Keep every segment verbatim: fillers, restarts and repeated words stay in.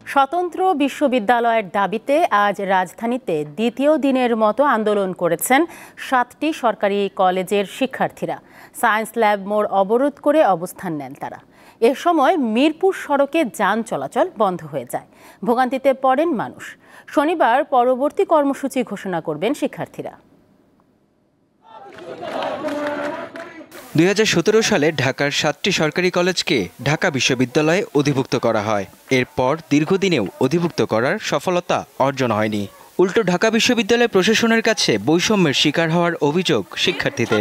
স্বতন্ত্র বিশ্ববিদ্যালয়ের দাবিতে আজ রাজধানীতে দ্বিতীয় দিনের মতো আন্দোলন করেছেন সাতটি সরকারি কলেজের শিক্ষার্থীরা। সায়েন্স ল্যাব মোড় অবরোধ করে অবস্থান নেন তারা। এ সময় মিরপুর সড়কে যান চলাচল বন্ধ হয়ে যায়, ভোগান্তিতে পড়েন মানুষ। শনিবার পরবর্তী কর্মসূচি ঘোষণা করবেন শিক্ষার্থীরা। দুই হাজার সতেরো সালে ঢাকার সাতটি সরকারি কলেজকে ঢাকা বিশ্ববিদ্যালয়ে অধিভুক্ত করা হয়। এরপর দীর্ঘদিনেও অধিভুক্ত করার সফলতা অর্জন হয়নি। উল্টো ঢাকা বিশ্ববিদ্যালয় প্রশাসনের কাছে বৈষম্যের শিকার হওয়ার অভিযোগ শিক্ষার্থীদের।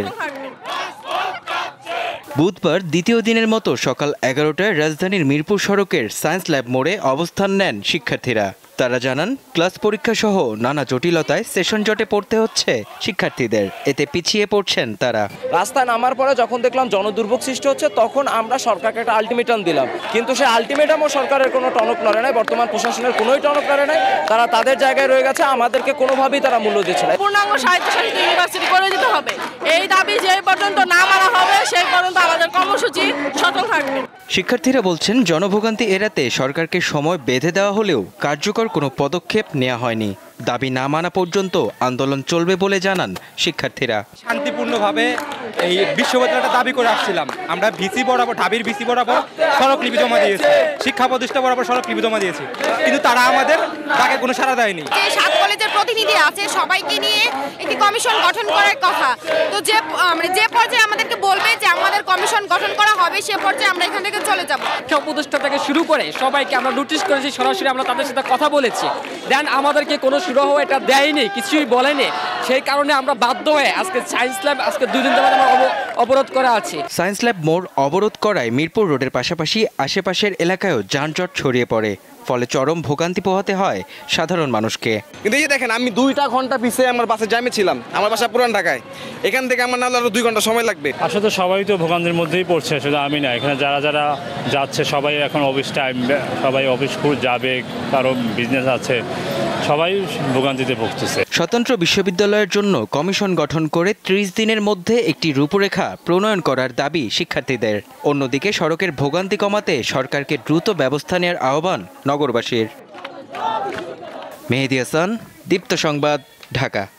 বুধবার দ্বিতীয় দিনের মতো সকাল এগারোটায় রাজধানীর মিরপুর সড়কের সায়েন্স ল্যাব মোড়ে অবস্থান নেন শিক্ষার্থীরা। তারা জানান, ক্লাস পরীক্ষা সহ নানা জটিলতায় সেশন জটে পড়তে হচ্ছে শিক্ষার্থীদের। এতে পিছিয়ে পড়ছেন তারা। রাস্তায় নামার পরে যখন দেখলাম জনদুর্ভোগ সৃষ্টি হচ্ছে, তখন আমরা সরকারকে একটা আলটিমেটাম দিলাম, কিন্তু সেই আলটিমেটামও সরকারের কোনো টনক নড়ে নাই। বর্তমান প্রশাসনের কোনোই টনক নড়ে নাই, তারা তাদের জায়গায় রয়ে গেছে, আমাদেরকে কোনোভাবেই তারা মূল্য দিচ্ছে না। পূর্ণাঙ্গ স্বায়ত্তশাসিত ইউনিভার্সিটি করে দিতে হবে, এই দাবি যে পর্যন্ত না মানা হবে সেই পর্যন্ত আমাদের কর্মসূচি সচল থাকবে। শিক্ষার্থীরা বলছেন, জনভোগান্তি এড়াতে সরকারকে সময় বেঁধে দেওয়া হলেও কার্যকর কোনো পদক্ষেপ নেওয়া হয়নি। দাবি না মানা পর্যন্ত আন্দোলন চলবে বলে জানান শিক্ষার্থীরা। শান্তিপূর্ণভাবে এই বিশ্ববিদ্যালয়টা দাবি করে আসছিলাম। আমরা ভিসি বরাবর, ঢাবির ভিসি বরাবর স্মারকলিপি জমা দিয়েছি, শিক্ষা প্রতিষ্ঠান বরাবর স্মারকলিপি জমা দিয়েছি, কিন্তু তারা আমাদের তাকে কোনো সাড়া দেয়নি। যে সাত কলেজের প্রতিনিধি আছে সবাইকে নিয়ে একটি কমিশন গঠন করার কথা, তো যে মানে যে পর্যায়ে আমাদেরকে বলবে যে আমাদের কমিশন গঠন করা হবে, সে পর্যায়ে আমরা এখান থেকে চলে যাব। শিক্ষা উপদেষ্টা থেকে শুরু করে সবাইকে আমরা নোটিশ করেছি, সরাসরি আমরা তাদের সাথে কথা বলেছি। দেন আমাদেরকে কোনো সুরাহ এটা দেয়নি, কিছুই বলেনি। সেই কারণে আমরা বাধ্য হয়ে আজকে সায়েন্স ল্যাব আজকে দুই দিন ধরে আমরা অবরোধ করা আছে। সায়েন্স ল্যাব মোড় অবরোধ করায় মিরপুর রোডের পাশাপাশি আশেপাশের এলাকায়ও যানজট ছড়িয়ে পড়ে, ফলে চরম ভোগান্তি পোহাতে হয় সাধারণ মানুষকে। কিন্তু এই দেখেন, আমি দুইটা ঘন্টা পিছিয়ে আমার বাসে জ্যামে ছিলাম। আমার বাসা পুরান ঢাকায়, এখান থেকে আমার না আরো দুই ঘন্টা সময় লাগবে। আসলে সবাই তো ভোগান্তির মধ্যেই পড়ছে, শুধু আমি না, এখানে যারা যারা যাচ্ছে সবাই এখন অফিস টাইম, সবাই অফিস যাবে, কারো বিজনেস আছে, সবাই ভোগান্তিতে ভুগতেছে। স্বতন্ত্র বিশ্ববিদ্যালয়ের জন্য কমিশন গঠন করে ত্রিশ দিনের মধ্যে একটি রূপরেখা প্রণয়ন করার দাবি শিক্ষার্থীদের। অন্যদিকে সড়কের ভোগান্তি কমাতে সরকারকে দ্রুত ব্যবস্থা নেওয়ার আহ্বান নগরবাসীর। মেহেদী হাসান, দীপ্ত সংবাদ, ঢাকা।